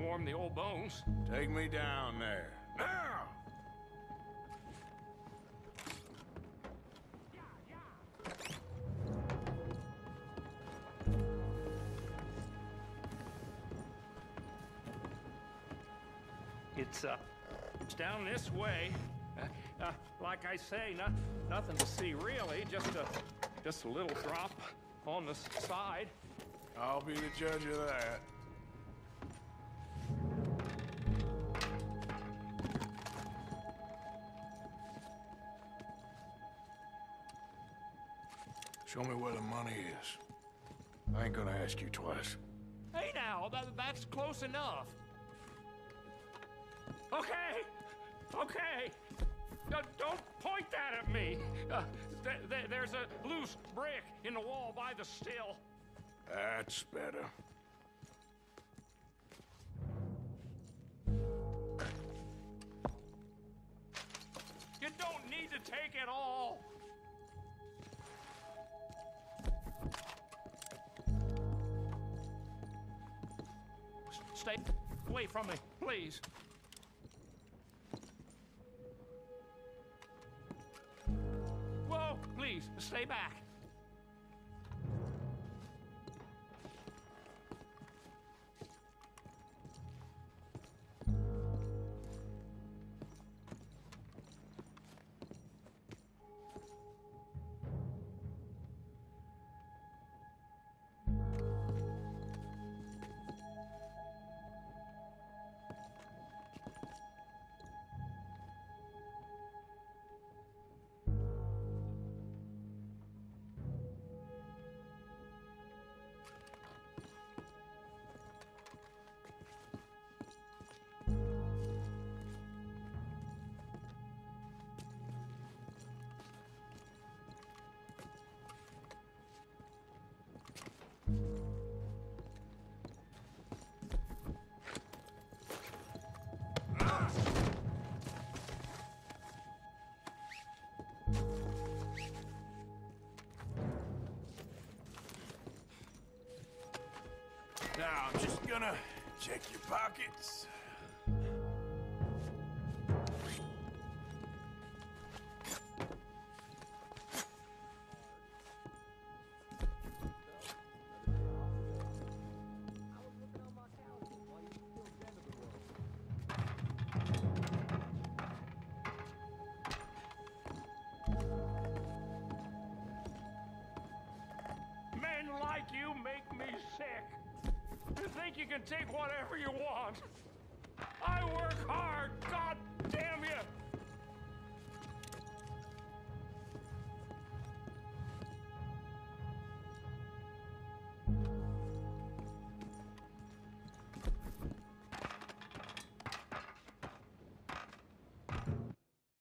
warm the old bones. Take me down there. Now! It's down this way. Like I say, nothing to see really. Just a little drop on the side. I'll be the judge of that. Show me where the money is. I ain't gonna ask you twice. Hey now, that's close enough. Okay, okay. Don't point that at me. There's a loose brick in the wall by the still. That's better. You don't need to take it all. Stay away from me, please. Whoa, please, stay back. Now, I'm just gonna check your pockets. Men like you make me sick. You think you can take whatever you want. I work hard, god damn you!